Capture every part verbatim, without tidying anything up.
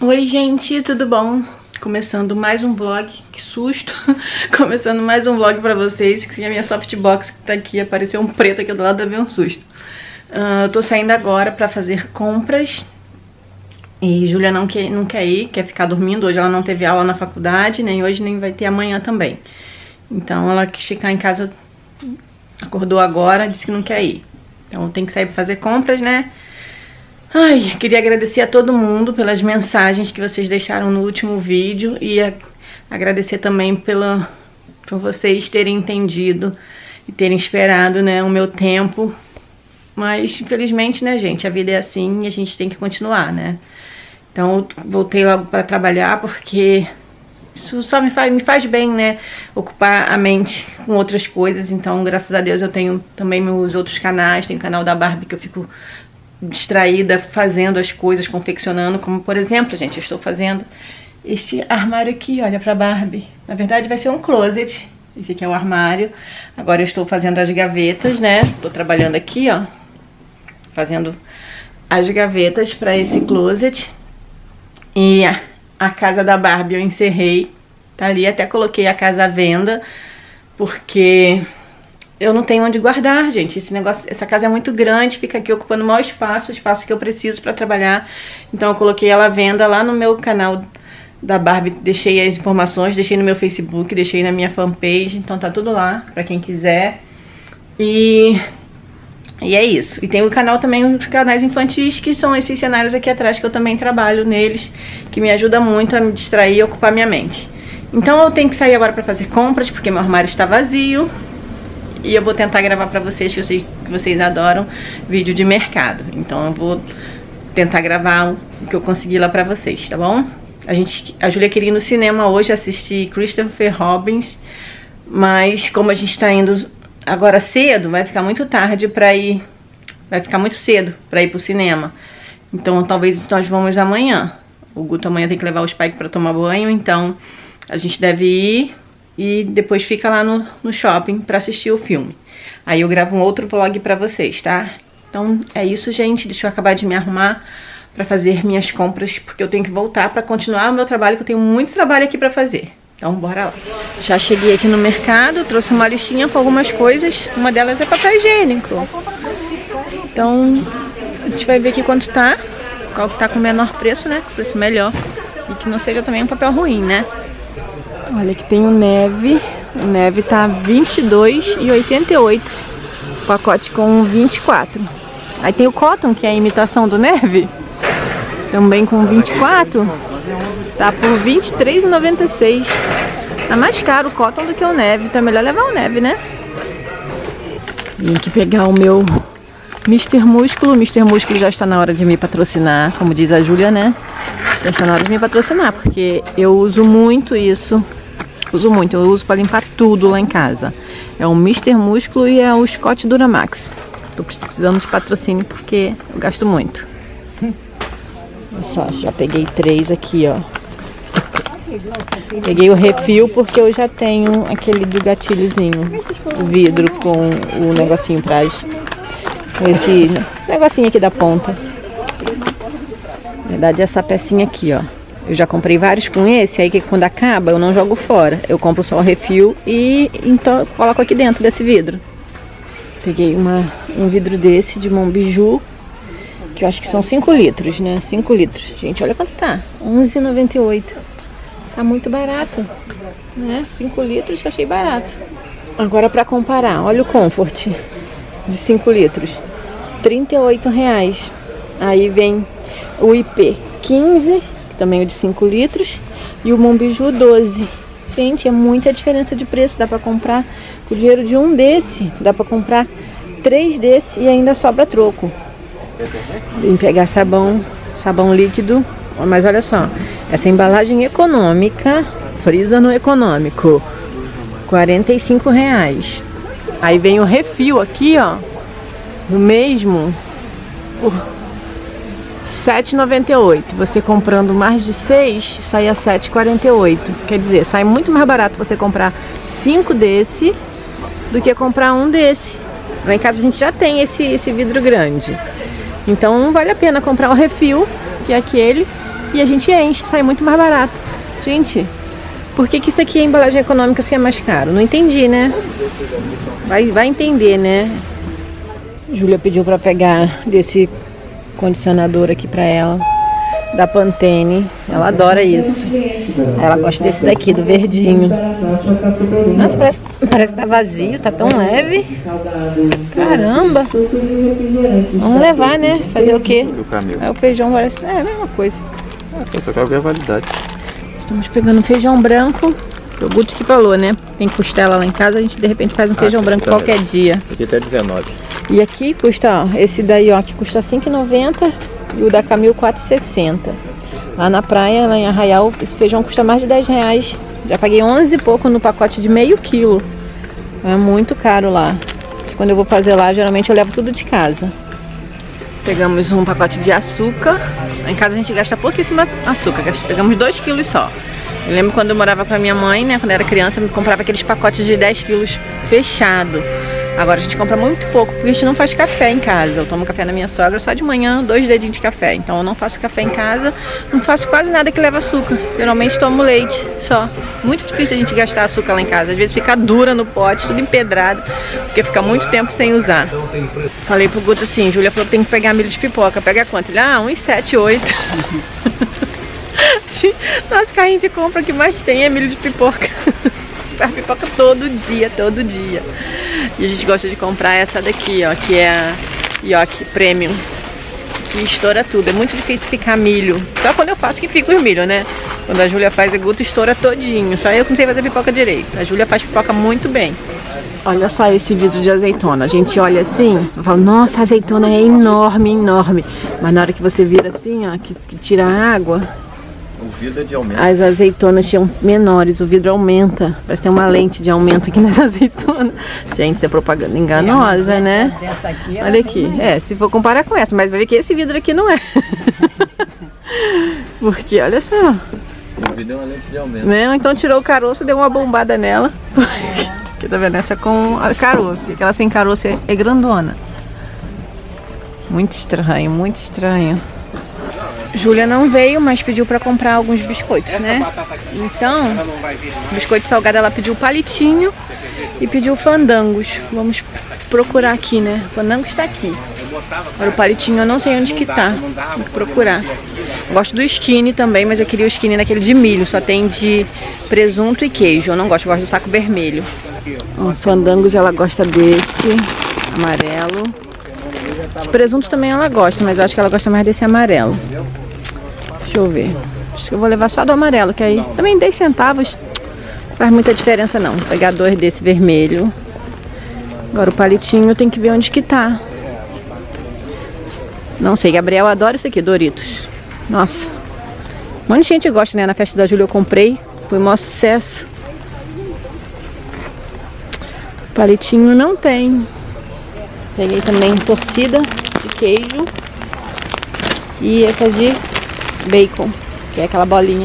Oi gente, tudo bom? Começando mais um vlog, que susto! Começando mais um vlog pra vocês, que a minha softbox que tá aqui, apareceu um preto aqui do lado, deu um susto. Uh, eu tô saindo agora pra fazer compras e Júlia não quer, não quer ir, quer ficar dormindo. Hoje ela não teve aula na faculdade, nem hoje nem vai ter amanhã também. Então ela quis ficar em casa, acordou agora, disse que não quer ir. Então tem que sair pra fazer compras, né? Ai, queria agradecer a todo mundo pelas mensagens que vocês deixaram no último vídeo e a, agradecer também pela, por vocês terem entendido e terem esperado, né, o meu tempo. Mas, infelizmente, né, gente, a vida é assim e a gente tem que continuar, né? Então, eu voltei logo para trabalhar porque isso só me faz, me faz bem, né, ocupar a mente com outras coisas. Então, graças a Deus, eu tenho também meus outros canais, tem o canal da Barbie que eu fico distraída fazendo as coisas, confeccionando, como por exemplo, gente, eu estou fazendo este armário aqui, olha, pra Barbie. Na verdade vai ser um closet, esse aqui é o armário. Agora eu estou fazendo as gavetas, né, tô trabalhando aqui, ó, fazendo as gavetas pra esse closet. E a, a casa da Barbie eu encerrei, tá ali, até coloquei a casa à venda, porque eu não tenho onde guardar, gente. Esse negócio, essa casa é muito grande, fica aqui ocupando o maior espaço, o espaço que eu preciso para trabalhar. Então eu coloquei ela à venda lá no meu canal da Barbie, deixei as informações, deixei no meu Facebook, deixei na minha fanpage, então tá tudo lá para quem quiser. E e é isso. E tem o canal também, os canais infantis, que são esses cenários aqui atrás que eu também trabalho neles, que me ajuda muito a me distrair e ocupar minha mente. Então eu tenho que sair agora para fazer compras, porque meu armário está vazio. E eu vou tentar gravar pra vocês, que eu sei que vocês adoram vídeo de mercado. Então eu vou tentar gravar o que eu consegui lá pra vocês, tá bom? A, gente, a Júlia queria ir no cinema hoje assistir Christopher Robin, mas como a gente tá indo agora cedo, vai ficar muito tarde pra ir... Vai ficar muito cedo pra ir pro cinema. Então talvez nós vamos amanhã. O Guto amanhã tem que levar o Spike pra tomar banho, então a gente deve ir... E depois fica lá no, no shopping pra assistir o filme. Aí eu gravo um outro vlog pra vocês, tá? Então é isso, gente. Deixa eu acabar de me arrumar pra fazer minhas compras, porque eu tenho que voltar pra continuar o meu trabalho, que eu tenho muito trabalho aqui pra fazer. Então bora lá. Já cheguei aqui no mercado, trouxe uma listinha com algumas coisas. Uma delas é papel higiênico. Então a gente vai ver aqui quanto tá. Qual que tá com o menor preço, né? Preço melhor. E que não seja também um papel ruim, né? Olha, aqui tem o Neve. O Neve tá vinte e dois reais e oitenta e oito centavos. Pacote com vinte e quatro. Aí tem o Cotton, que é a imitação do Neve. Também com vinte e quatro. Tá por vinte e três reais e noventa e seis centavos. Tá mais caro o Cotton do que o Neve. Então é melhor levar o Neve, né? Vim aqui pegar o meu mister Músculo. O mister Músculo já está na hora de me patrocinar, como diz a Júlia, né? Já está na hora de me patrocinar, porque eu uso muito isso. Uso muito, eu uso para limpar tudo lá em casa. É o mister Músculo e é o Scott Duramax. Tô precisando de patrocínio porque eu gasto muito. Olha só, já peguei três aqui, ó. Peguei o refil porque eu já tenho aquele do gatilhozinho, o vidro com o negocinho pra esse, esse negocinho aqui da ponta. Na verdade, essa pecinha aqui, ó. Eu já comprei vários com esse, aí que quando acaba eu não jogo fora. Eu compro só o refil e então coloco aqui dentro desse vidro. Peguei uma, um vidro desse de Monbiju, que eu acho que são cinco litros, né? cinco litros. Gente, olha quanto tá. onze reais e noventa e oito centavos. Tá muito barato, né? cinco litros, achei barato. Agora pra comparar, olha o Comfort de cinco litros. trinta e oito reais. Aí vem o I P quinze, que também é de cinco litros, e o Monbiju doze. Gente, é muita diferença de preço. Dá pra comprar com o dinheiro de um desse. Dá pra comprar três desse e ainda sobra troco. Vim pegar sabão, sabão líquido. Mas olha só, essa embalagem econômica, frisa no econômico, quarenta e cinco reais. Aí vem o refil aqui, ó, no mesmo, por sete reais e noventa e oito centavos. Você comprando mais de seis, sai a sete reais e quarenta e oito centavos. Quer dizer, sai muito mais barato você comprar cinco desse do que comprar um desse. Lá em casa a gente já tem esse, esse vidro grande. Então não vale a pena comprar o refil, que é aquele, e a gente enche, sai muito mais barato. Gente, por que que isso aqui é embalagem econômica se é mais caro? Não entendi, né? Vai, vai entender, né? Júlia pediu pra pegar desse condicionador aqui pra ela, da Pantene. Ela adora isso. Ela gosta desse daqui, do verdinho. Nossa, parece, parece que tá vazio, tá tão leve. Caramba. Vamos levar, né? Fazer o quê? Aí o feijão parece... É a mesma coisa. Eu só quero ver a validade. Estamos pegando feijão branco. Que o Guto que falou, né? Tem costela lá em casa, a gente de repente faz um feijão ah, branco tá qualquer dia. Aqui até dezenove. E aqui custa, ó, esse daí, ó, que custa cinco e noventa e o da Camil quatro e sessenta. Lá na praia, lá em Arraial, esse feijão custa mais de dez reais. Já paguei onze e pouco no pacote de meio quilo. É muito caro lá. Quando eu vou fazer lá, geralmente eu levo tudo de casa. Pegamos um pacote de açúcar. Lá em casa a gente gasta pouquíssimo açúcar. Pegamos dois quilos só. Eu lembro quando eu morava com a minha mãe, né? Quando eu era criança, eu comprava aqueles pacotes de dez quilos fechado. Agora a gente compra muito pouco, porque a gente não faz café em casa. Eu tomo café na minha sogra só de manhã, dois dedinhos de café. Então eu não faço café em casa, não faço quase nada que leva açúcar. Geralmente tomo leite só. Muito difícil a gente gastar açúcar lá em casa. Às vezes fica dura no pote, tudo empedrado, porque fica muito tempo sem usar. Falei pro Guto assim, Júlia falou que tem que pegar milho de pipoca. Pega quanto? Ele, ah, uns sete, oito. Nosso carrinho de compra que mais tem é milho de pipoca. Faz pipoca todo dia, todo dia. E a gente gosta de comprar essa daqui, ó, que é a Yoki Premium, que estoura tudo. É muito difícil ficar milho. Só quando eu faço que fica os milho, né? Quando a Júlia faz, a Guto estoura todinho. Só eu que não sei fazer pipoca direito. A Júlia faz pipoca muito bem. Olha só esse vidro de azeitona. A gente olha assim, eu falo, nossa, a azeitona é enorme, enorme. Mas na hora que você vira assim, ó, que, que tira a água, o vidro é de aumento. As azeitonas tinham menores, o vidro aumenta. Parece que tem uma lente de aumento aqui nessa azeitona. Gente, isso é propaganda enganosa, né? Olha aqui. É, se for comparar com essa, mas vai ver que esse vidro aqui não é. Porque, olha só. O vidro é uma lente de aumento. Não, então tirou o caroço e deu uma bombada nela. Aqui tá vendo? Essa com a caroço. Aquela sem caroço é, é grandona. Muito estranho, muito estranho. Júlia não veio, mas pediu pra comprar alguns biscoitos, né? Então, biscoito salgado ela pediu palitinho e pediu fandangos. Vamos procurar aqui, né? O fandango está aqui. Agora o palitinho eu não sei onde que tá. Tem que procurar. Gosto do skinny também, mas eu queria o skinny naquele de milho. Só tem de presunto e queijo. Eu não gosto, eu gosto do saco vermelho. Ó, fandangos ela gosta desse amarelo. De presunto também ela gosta, mas eu acho que ela gosta mais desse amarelo. Deixa eu ver. Acho que eu vou levar só do amarelo, que aí também dez centavos não faz muita diferença não. Vou pegar dois desse vermelho. Agora o palitinho tem que ver onde que tá. Não sei, Gabriel adora isso aqui, Doritos. Nossa. Um monte de gente gosta, né? Na festa da Júlia eu comprei. Foi um maior sucesso. Palitinho não tem. Peguei também torcida de queijo. E essa de bacon, que é aquela bolinha.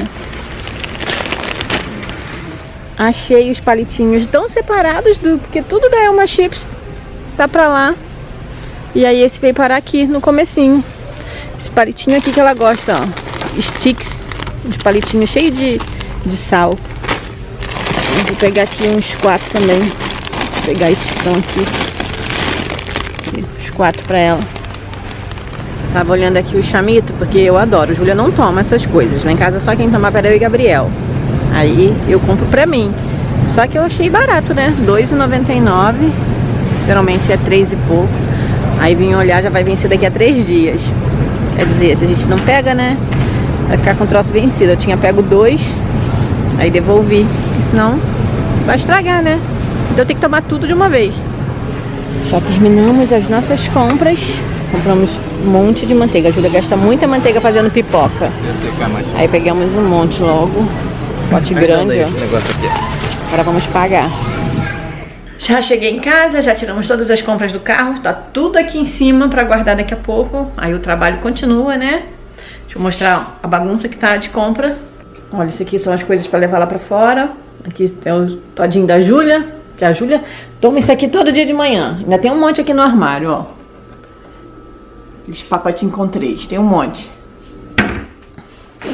Achei os palitinhos tão separados, do, porque tudo da Elma Chips tá pra lá. E aí esse veio parar aqui no comecinho. Esse palitinho aqui que ela gosta, ó. Sticks, uns palitinhos cheios de, de sal. Eu vou pegar aqui uns quatro também. Vou pegar esses que estão aqui. aqui. Uns quatro pra ela. Tava olhando aqui o chamito, porque eu adoro. Júlia não toma essas coisas. Lá em casa só quem toma é eu e Gabriel. Aí eu compro pra mim. Só que eu achei barato, né? dois e noventa e nove. Geralmente é três e pouco. Aí vim olhar, já vai vencer daqui a três dias. Quer dizer, se a gente não pega, né? Vai ficar com o troço vencido. Eu tinha pego dois, aí devolvi. Porque senão vai estragar, né? Então tem que tomar tudo de uma vez. Já terminamos as nossas compras. Compramos um monte de manteiga. A Júlia gasta muita manteiga fazendo pipoca. Aí pegamos um monte logo. Pote grande, ó. Agora vamos pagar. Já cheguei em casa, já tiramos todas as compras do carro. Tá tudo aqui em cima pra guardar daqui a pouco. Aí o trabalho continua, né? Deixa eu mostrar a bagunça que tá de compra. Olha, isso aqui são as coisas pra levar lá pra fora. Aqui é o todinho da Júlia. Que a Júlia toma isso aqui todo dia de manhã. Ainda tem um monte aqui no armário, ó. Aqueles pacotinhos com três, tem um monte.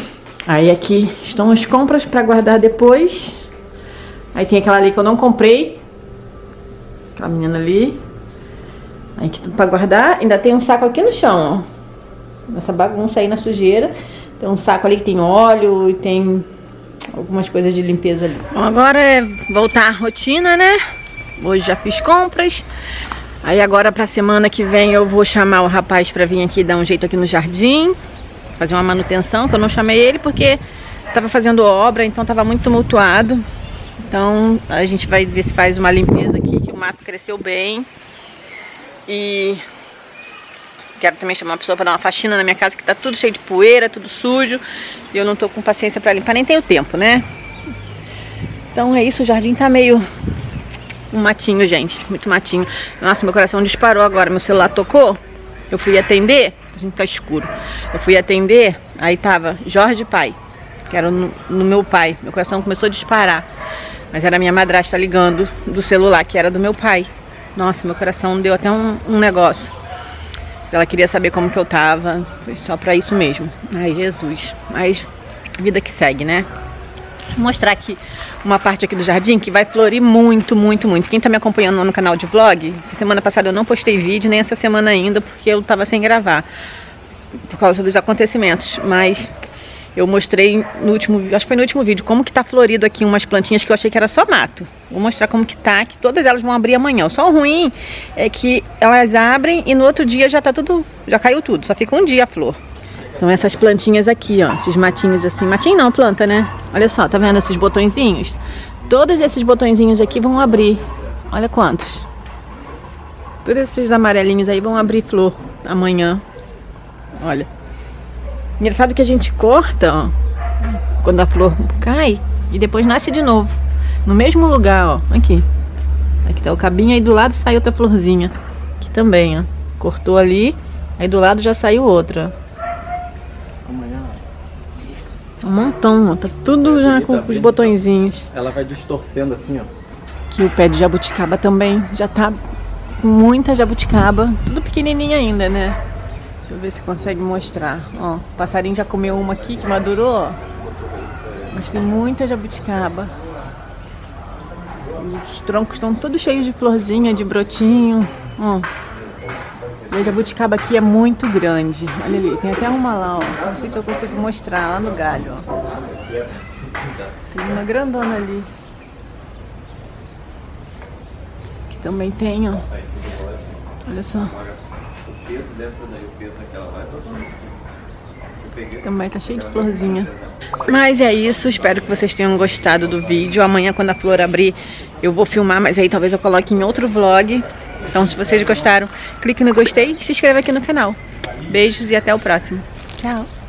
Aí aqui estão as compras pra guardar depois. Aí tem aquela ali que eu não comprei. Aquela menina ali. Aí aqui tudo pra guardar. Ainda tem um saco aqui no chão, ó. Nessa bagunça aí na sujeira. Tem um saco ali que tem óleo e tem algumas coisas de limpeza ali. Bom, agora é voltar à rotina, né? Hoje já fiz compras. Aí agora pra semana que vem eu vou chamar o rapaz pra vir aqui dar um jeito aqui no jardim. Fazer uma manutenção, que eu não chamei ele porque tava fazendo obra, então tava muito tumultuado. Então a gente vai ver se faz uma limpeza aqui, que o mato cresceu bem. E quero também chamar uma pessoa para dar uma faxina na minha casa, que tá tudo cheio de poeira, tudo sujo. E eu não tô com paciência para limpar, nem tenho tempo, né? Então é isso, o jardim tá meio um matinho, gente, muito matinho. Nossa, meu coração disparou agora, meu celular tocou. Eu fui atender, a gente tá escuro. Eu fui atender, aí tava Jorge Pai, que era no, no meu pai. Meu coração começou a disparar. Mas era a minha madrasta ligando do celular, que era do meu pai. Nossa, meu coração deu até um, um negócio. Ela queria saber como que eu tava. Foi só pra isso mesmo. Ai, Jesus. Mas vida que segue, né? Vou mostrar aqui uma parte aqui do jardim que vai florir muito, muito, muito. Quem tá me acompanhando no canal de vlog, essa semana passada eu não postei vídeo, nem essa semana ainda, porque eu tava sem gravar. Por causa dos acontecimentos. Mas eu mostrei no último, acho que foi no último vídeo, como que tá florido aqui umas plantinhas que eu achei que era só mato. Vou mostrar como que tá, que todas elas vão abrir amanhã. Só o ruim é que elas abrem e no outro dia já tá tudo, já caiu tudo, só fica um dia a flor. São essas plantinhas aqui, ó, esses matinhos assim. Matinho não, planta, né? Olha só, tá vendo esses botõezinhos? Todos esses botõezinhos aqui vão abrir. Olha quantos. Todos esses amarelinhos aí vão abrir flor amanhã. Olha. Engraçado que a gente corta, ó, quando a flor cai e depois nasce de novo. No mesmo lugar, ó. Aqui. Aqui tá o cabinho, aí do lado sai outra florzinha. Aqui também, ó. Cortou ali, aí do lado já saiu outra. Um montão, ó. Tá tudo já com os botõezinhos. Ela vai distorcendo assim, ó. Aqui o pé de jabuticaba também já tá com muita jabuticaba. Tudo pequenininho ainda, né? Deixa eu ver se consegue mostrar. Ó, o passarinho já comeu uma aqui que madurou, ó. Mas tem muita jabuticaba. Os troncos estão todos cheios de florzinha, de brotinho. Ó. E a jabuticaba aqui é muito grande. Olha ali, tem até uma lá, ó. Não sei se eu consigo mostrar, lá no galho, ó. Tem uma grandona ali. Aqui também tem, ó. Olha só. Também tá cheio de florzinha. Mas é isso, espero que vocês tenham gostado do vídeo. Amanhã, quando a flor abrir, eu vou filmar, mas aí talvez eu coloque em outro vlog. Então, se vocês gostaram, clique no gostei e se inscreva aqui no canal. Beijos e até o próximo. Tchau!